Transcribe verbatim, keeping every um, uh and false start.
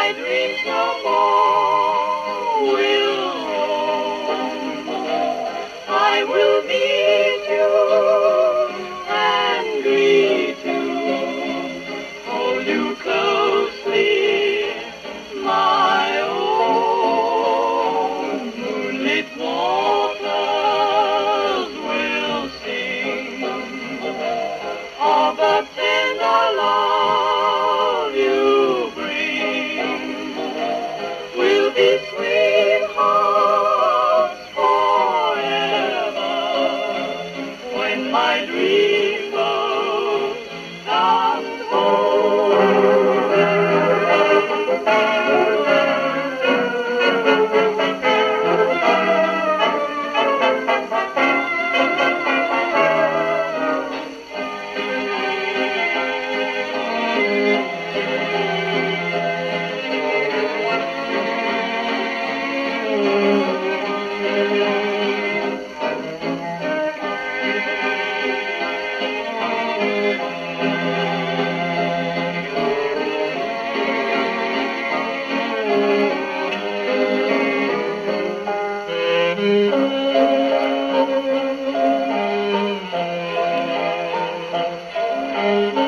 my dreams no more will roam, I will meet you and greet you, hold you closely, my own. Moonlit waters will sing of the tender love you bring. We'll be sweethearts forever when my dreamboat comes home. Thank you.